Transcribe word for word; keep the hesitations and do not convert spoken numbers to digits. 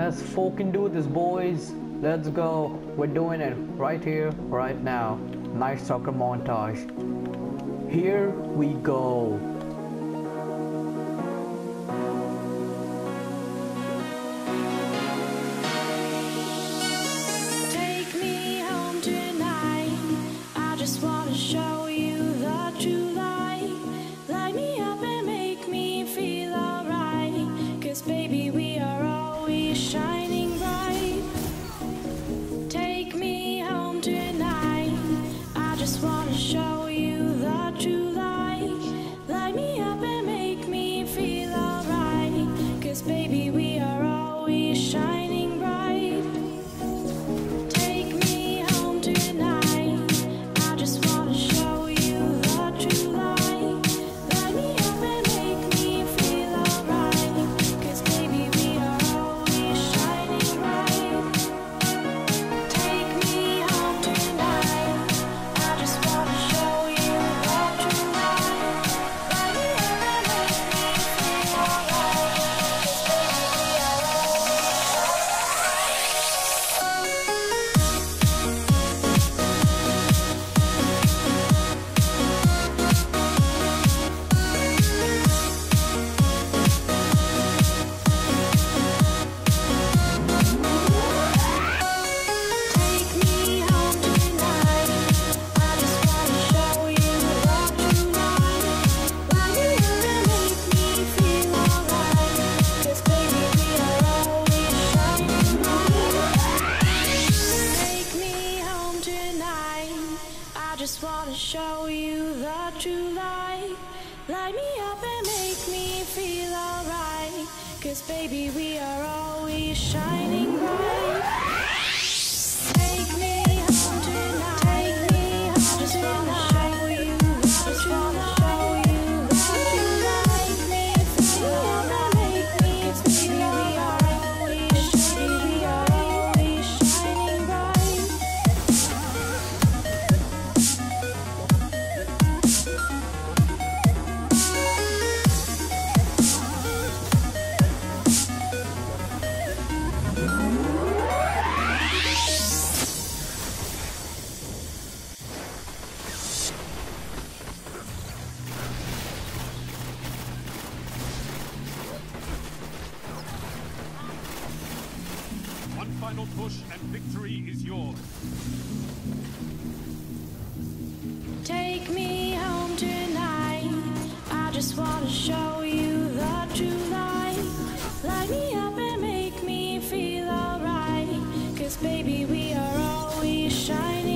Let's fucking do this, boys. Let's go. We're doing it right here, right now. Nice soccer montage. Here we go. Take me home tonight. I just wanna show you the true light. Light me up and make me feel alright. 'Cause baby, we are always shining bright. Take me home tonight. I just wanna show you the true light. Light me up and make me feel alright. 'Cause baby, we are always shining bright. Take me home tonight. I just wanna show you the true light. Light me up and make me feel alright. 'Cause baby, we are always shining bright. Take me home tonight. I just wanna show you the true light. Light me up and make me feel alright. 'Cause baby, we are Take me home tonight. I just wanna show you the true light. Light me up and make me feel alright. 'Cause baby, we are always shining bright. Take me home tonight. I just wanna show you the true light. Light me up and make me feel alright. 'Cause baby, we are always shining bright. Take me home tonight. Take me home. I just wanna show you. I just wanna show you the true light. Make me feel alright. Make me feel we are always shining. We are always shining bright. One final push and victory is yours. Take me home tonight. I just wanna show you the true light. Light me up and make me feel alright. 'Cause baby, we are always shining.